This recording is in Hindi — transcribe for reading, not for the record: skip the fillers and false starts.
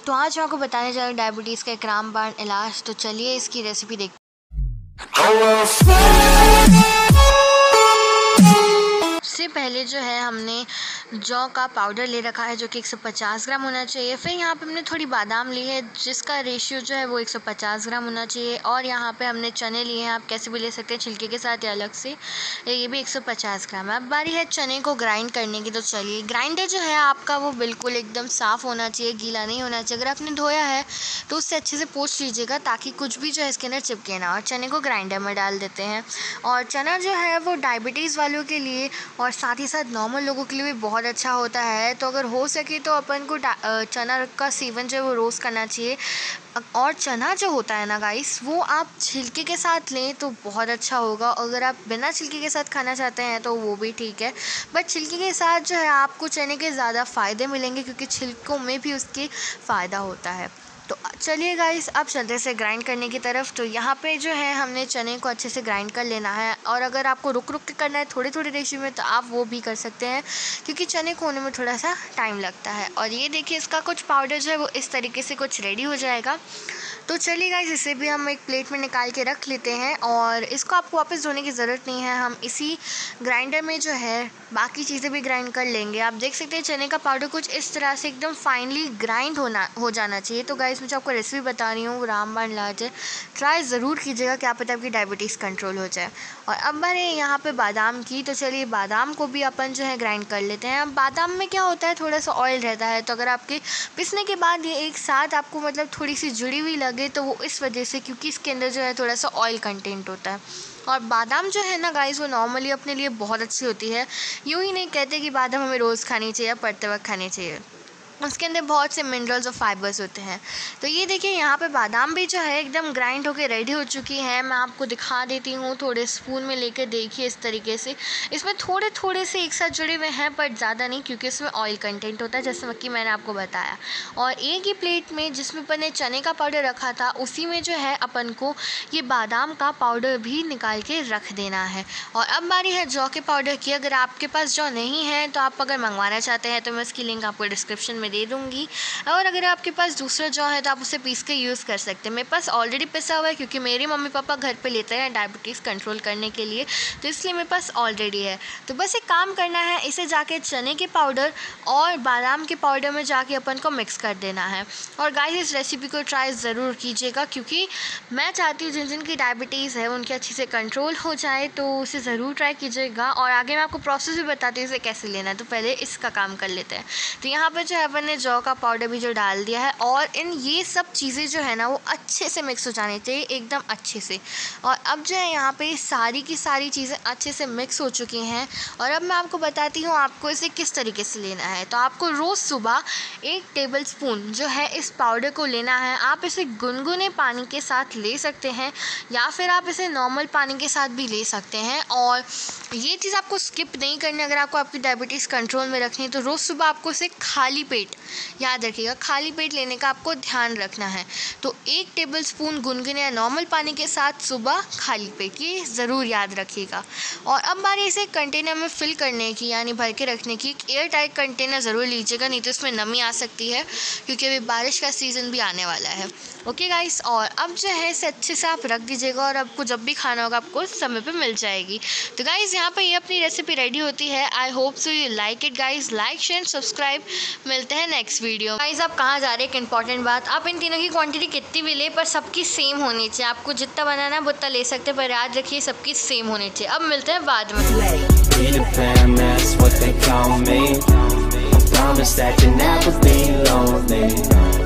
तो आज मैं आपको बताने जा रहा हूँ डायबिटीज़ का एक रामबाण इलाज। तो चलिए इसकी रेसिपी देखते सबसे पहले जो है हमने जौ का पाउडर ले रखा है जो कि 150 ग्राम होना चाहिए। फिर यहाँ पे हमने थोड़ी बादाम ली है जिसका रेशियो जो है वो 150 ग्राम होना चाहिए। और यहाँ पे हमने चने लिए हैं, आप कैसे भी ले सकते हैं, छिलके के साथ या अलग से, ये भी 150 ग्राम है। अब बारी है चने को ग्राइंड करने की। तो चलिए, ग्राइंडर जो है आपका वो बिल्कुल एकदम साफ़ होना चाहिए, गीला नहीं होना चाहिए। अगर आपने धोया है तो उससे अच्छे से पोंछ लीजिएगा ताकि कुछ भी जो है इसके अंदर चिपके ना। और चने को ग्राइंडर में डाल देते हैं। और चना जो है वो डायबिटीज़ वालों के लिए और साथ ही साथ नॉर्मल लोगों के लिए भी बहुत अच्छा होता है। तो अगर हो सके तो अपन को चना का सेवन जो है वो रोज़ करना चाहिए। और चना जो होता है ना गाइस, वो आप छिलके के साथ लें तो बहुत अच्छा होगा। अगर आप बिना छिलके के साथ खाना चाहते हैं तो वो भी ठीक है, बट छिलके के साथ जो है आपको चने के ज़्यादा फ़ायदे मिलेंगे क्योंकि छिलकों में भी उसके फ़ायदा होता है। तो चलिए गाइस, अब चलते से ग्राइंड करने की तरफ। तो यहाँ पे जो है हमने चने को अच्छे से ग्राइंड कर लेना है। और अगर आपको रुक रुक के करना है थोड़े थोड़े रेशियो में तो आप वो भी कर सकते हैं क्योंकि चने को होने में थोड़ा सा टाइम लगता है। और ये देखिए, इसका कुछ पाउडर जो है वो इस तरीके से कुछ रेडी हो जाएगा। तो चलिए गाइस, इसे भी हम एक प्लेट में निकाल के रख लेते हैं। और इसको आपको वापस धोने की ज़रूरत नहीं है, हम इसी ग्राइंडर में जो है बाकी चीज़ें भी ग्राइंड कर लेंगे। आप देख सकते हैं चने का पाउडर कुछ इस तरह से एकदम फाइनली ग्राइंड हो जाना चाहिए। तो गाइस, मैं जो आपको रेसिपी बता रही हूँ वो रामबाण इलाज है, ट्राई ज़रूर कीजिएगा, क्या पता आपकी डायबिटीज़ कंट्रोल हो जाए। और अब बारी यहाँ पे बादाम की। तो चलिए, बादाम को भी अपन जो है ग्राइंड कर लेते हैं। अब बादाम में क्या होता है, थोड़ा सा ऑयल रहता है, तो अगर आपके पिसने के बाद ये एक साथ आपको मतलब थोड़ी सी जुड़ी हुई लगे तो वो इस वजह से, क्योंकि इसके अंदर जो है थोड़ा सा ऑयल कंटेंट होता है। और बादाम जो है ना गाइस, वो नॉर्मली अपने लिए बहुत अच्छी होती है। यूँ ही नहीं कहते कि बादाम हमें रोज़ खानी चाहिए या पड़ते वक्त खानी चाहिए, उसके अंदर बहुत से मिनरल्स और फाइबर्स होते हैं। तो ये देखिए, यहाँ पे बादाम भी जो है एकदम ग्राइंड होके रेडी हो चुकी है। मैं आपको दिखा देती हूँ, थोड़े स्पून में लेकर देखिए इस तरीके से। इसमें थोड़े थोड़े से एक साथ जुड़े हुए हैं पर ज़्यादा नहीं, क्योंकि इसमें ऑयल कंटेंट होता है जैसे कि मैंने आपको बताया। और एक ही प्लेट में जिसमें अपन ने चने का पाउडर रखा था उसी में जो है अपन को ये बादाम का पाउडर भी निकाल के रख देना है। और अब बारी है जौ के पाउडर की। अगर आपके पास जौ नहीं है तो आप अगर मंगवाना चाहते हैं तो मैं इसकी लिंक आपको डिस्क्रिप्शन में दे दूँगी। और अगर आपके पास दूसरा जौ है तो आप उसे पीस के यूज़ कर सकते हैं। मेरे पास ऑलरेडी पिसा हुआ है क्योंकि मेरे मम्मी पापा घर पे लेते हैं डायबिटीज़ कंट्रोल करने के लिए, तो इसलिए मेरे पास ऑलरेडी है। तो बस एक काम करना है, इसे जाके चने के पाउडर और बादाम के पाउडर में जाके अपन को मिक्स कर देना है। और गाइस, इस रेसिपी को ट्राई ज़रूर कीजिएगा क्योंकि मैं चाहती हूँ जिन जिन की डायबिटीज़ है उनकी अच्छे से कंट्रोल हो जाए, तो उसे ज़रूर ट्राई कीजिएगा। और आगे मैं आपको प्रोसेस भी बताती हूँ इसे कैसे लेना है। तो पहले इसका काम कर लेते हैं। तो यहाँ पर जो है अपन ने जौ का पाउडर भी जो डाल दिया है और ये सब चीज़ें जो है ना वो अच्छे से मिक्स हो जानी चाहिए, एकदम अच्छे से। और अब जो है यहाँ पे सारी की सारी चीज़ें अच्छे से मिक्स हो चुकी हैं। और अब मैं आपको बताती हूँ आपको इसे किस तरीके से लेना है। तो आपको रोज़ सुबह 1 टेबलस्पून जो है इस पाउडर को लेना है। आप इसे गुनगुने पानी के साथ ले सकते हैं या फिर आप इसे नॉर्मल पानी के साथ भी ले सकते हैं। और ये चीज़ आपको स्किप नहीं करनी अगर आपको आपकी डायबिटीज़ कंट्रोल में रखनी है। तो रोज़ सुबह आपको इसे खाली पेट, याद रखिएगा, खाली पेट लेने का आपको ध्यान रखना है। तो 1 टेबलस्पून गुनगुने या नॉर्मल पानी के साथ सुबह खाली पेट, ये ज़रूर याद रखिएगा। और अब बारी इसे कंटेनर में फ़िल करने की, यानी भर के रखने की। एक एयर टाइट कंटेनर ज़रूर लीजिएगा, नहीं तो इसमें नमी आ सकती है क्योंकि अभी बारिश का सीज़न भी आने वाला है। ओके गाइस, और अब जो है इसे अच्छे से आप रख दीजिएगा और आपको जब भी खाना होगा आपको समय पे मिल जाएगी। तो गाइस, यहाँ पे ये अपनी रेसिपी रेडी होती है। I hope so you like it guys. Like share subscribe. मिलते हैं नेक्स्ट वीडियो। गाइस, आप कहाँ जा रहे हैं, एक इंपॉर्टेंट बात, आप इन तीनों की क्वांटिटी कितनी भी ले पर सबकी सेम होनी चाहिए। आपको जितना बनाना है वो उतना ले सकते हैं पर याद रखिए सबकी सेम होनी चाहिए। अब मिलते हैं बाद में।